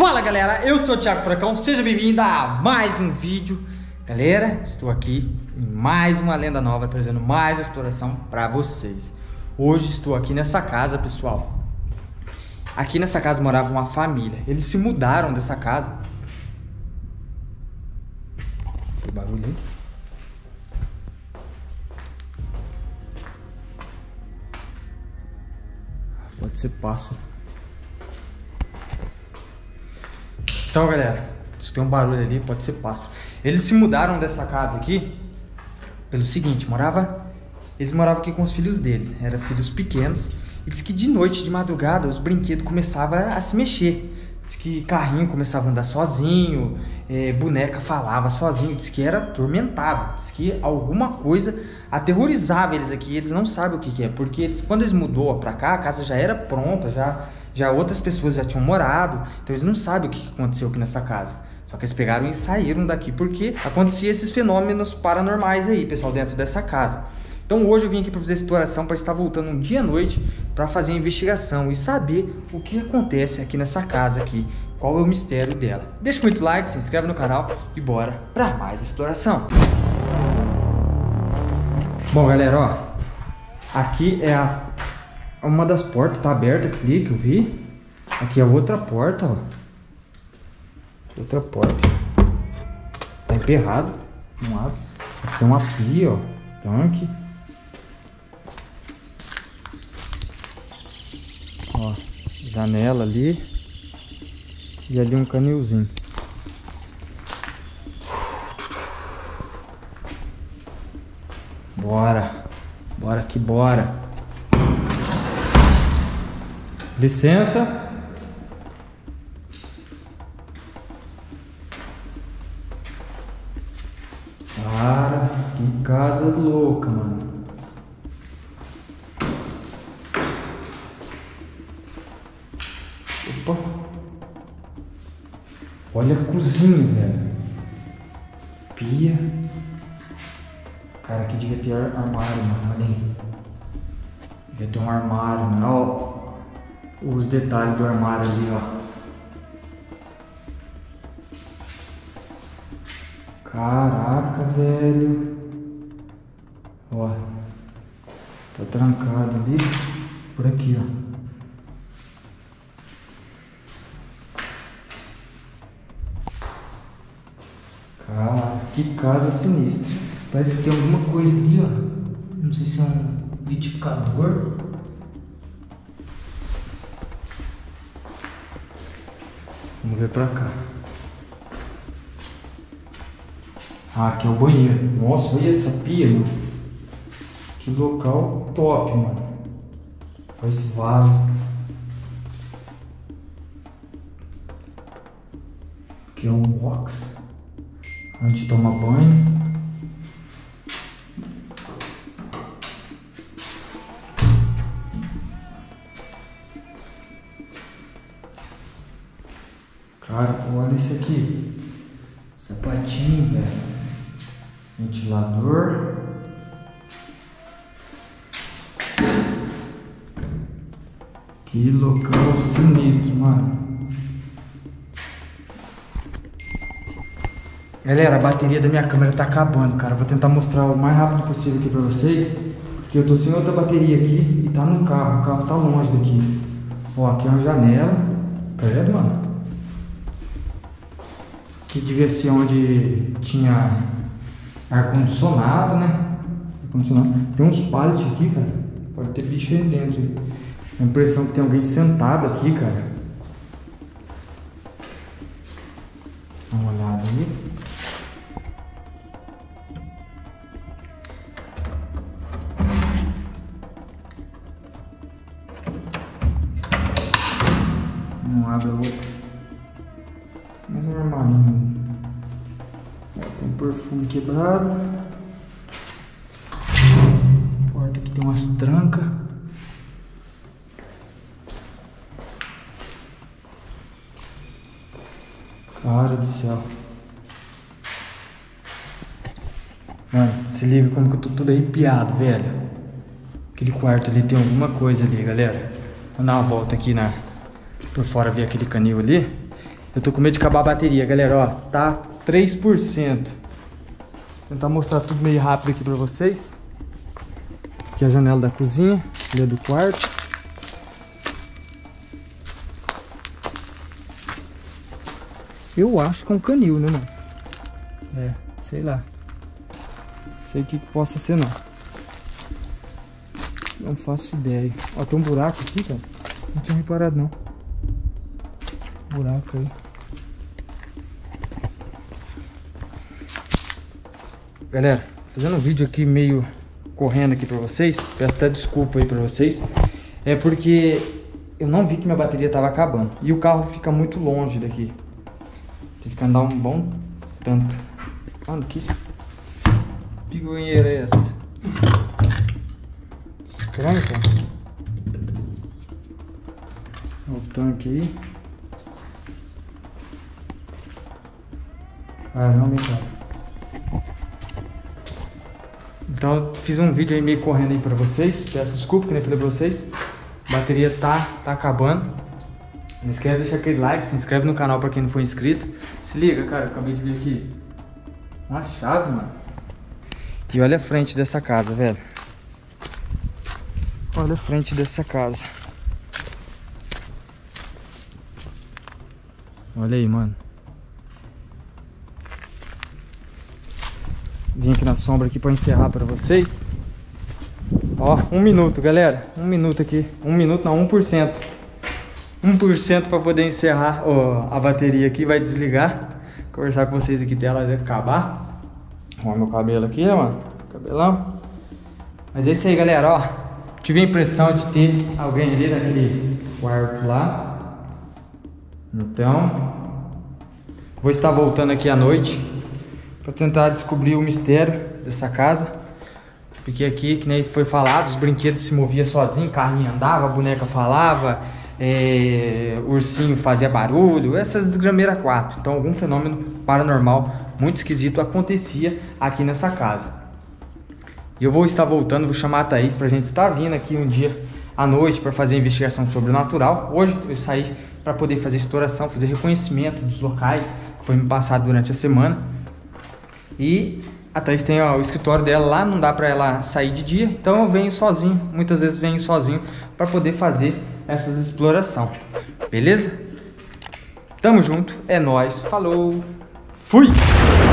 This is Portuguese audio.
Fala galera, eu sou o Thiago Furacão, seja bem-vindo a mais um vídeo. Galera, estou aqui em mais uma lenda nova, trazendo mais exploração para vocês. Hoje estou aqui nessa casa, pessoal. Aqui nessa casa morava uma família, eles se mudaram dessa casa. Que barulho aí? Pode ser pássaro. Então galera, se tem um barulho ali, pode ser pássaro. Eles se mudaram dessa casa aqui pelo seguinte, eles moravam aqui com os filhos deles, eram filhos pequenos. E diz que de noite, de madrugada, os brinquedos começavam a se mexer. Diz que carrinho começava a andar sozinho, boneca falava sozinho. Diz que era atormentado, diz que alguma coisa aterrorizava eles aqui. Eles não sabem o que é, porque quando eles mudou pra cá, a casa já era pronta, já outras pessoas já tinham morado. Então eles não sabem o que aconteceu aqui nessa casa. Só que eles pegaram e saíram daqui porque acontecia esses fenômenos paranormais aí, pessoal, dentro dessa casa. Então hoje eu vim aqui para fazer exploração, para estar voltando um dia à noite para fazer a investigação e saber o que acontece aqui nessa casa aqui, qual é o mistério dela. Deixa muito like, se inscreve no canal e bora para mais exploração. Bom galera, ó, aqui é uma das portas, tá aberta aqui que eu vi. Aqui é outra porta, ó. Outra porta. Tá emperrado, não abre. Aqui tem uma pia, ó, tanque. Ó, janela ali. E ali um canilzinho. Bora. Bora que bora. Licença. Cara, que casa louca, mano. Opa. Olha a cozinha, velho. Pia. Cara, aqui devia ter armário, mano. Olha aí. Devia ter um armário, mano. Ó, os detalhes do armário ali, ó. Caraca, velho. Ó. Tá trancado ali. Por aqui, ó. Cara, que casa sinistra. Parece que tem alguma coisa ali, ó. Não sei se é um liquidificador. Vamos ver pra cá. Ah, aqui é o banheiro. Nossa, olha essa pia, mano. Que local top, mano. Olha esse vaso. Aqui é um box onde toma banho. Cara, olha isso aqui. Sapatinho, velho. Ventilador. Que local sinistro, mano. Galera, a bateria da minha câmera tá acabando, cara. Vou tentar mostrar o mais rápido possível aqui pra vocês, porque eu tô sem outra bateria aqui e tá no carro. O carro tá longe daqui. Ó, aqui é uma janela. Credo, mano. Aqui devia ser onde tinha ar-condicionado, né? Ar-condicionado. Tem uns pallets aqui, cara. Pode ter bicho aí dentro. A impressão que tem alguém sentado aqui, cara. Dá uma olhada aí. Não abre a outra. Mais um armarinho. Tem um perfume quebrado. Porta aqui tem umas trancas. Cara do céu. Mano, se liga como que eu tô todo arrepiado, velho. Aquele quarto ali tem alguma coisa ali, galera. Vou dar uma volta aqui por fora, ver aquele canil ali. Eu tô com medo de acabar a bateria, galera, ó. Tá 3%. Vou tentar mostrar tudo meio rápido aqui pra vocês. Aqui é a janela da cozinha, ali é do quarto. Eu acho que é um canil, né, mano? É, sei lá. Não sei o que possa ser, não. Não faço ideia. Ó, tem um buraco aqui, cara. Não tinha reparado, não. Buraco aí. Galera, fazendo um vídeo aqui meio correndo aqui pra vocês. Peço até desculpa aí pra vocês. É porque eu não vi que minha bateria tava acabando. E o carro fica muito longe daqui. Tem que andar um bom tanto. Mano, que pigonheira é essa? Estranho, cara. Olha o tanque aí. Caramba, cara. Então eu fiz um vídeo aí meio correndo aí pra vocês. Peço desculpa, que nem falei pra vocês. A bateria tá acabando. Não esquece de deixar aquele like, se inscreve no canal pra quem não for inscrito. Se liga, cara, eu acabei de ver aqui uma chave, mano. E olha a frente dessa casa, velho. Olha a frente dessa casa. Olha aí, mano. Vim aqui na sombra aqui pra encerrar pra vocês. Ó, 1 minuto, galera. 1 minuto aqui. 1 minuto não, 1%. 1% para poder encerrar a bateria aqui, vai desligar. Conversar com vocês aqui até ela acabar. Olha meu cabelo aqui, mano. Cabelão. Mas é isso aí, galera, ó. Tive a impressão de ter alguém ali naquele quarto lá. Então, vou estar voltando aqui à noite para tentar descobrir o mistério dessa casa. Porque aqui, que nem foi falado, os brinquedos se moviam sozinhos, carrinho andava, a boneca falava. Ursinho fazia barulho, essas desgrameiras 4. Então algum fenômeno paranormal muito esquisito acontecia aqui nessa casa. E eu vou estar voltando, vou chamar a Thaís pra gente estar vindo aqui um dia à noite para fazer investigação sobrenatural. Hoje eu saí para poder fazer exploração, fazer reconhecimento dos locais que foi me passado durante a semana. E a Thaís tem o escritório dela lá, não dá para ela sair de dia, então eu venho sozinho, muitas vezes venho sozinho para poder fazer essas exploração, beleza? Tamo junto, é nóis, falou, fui!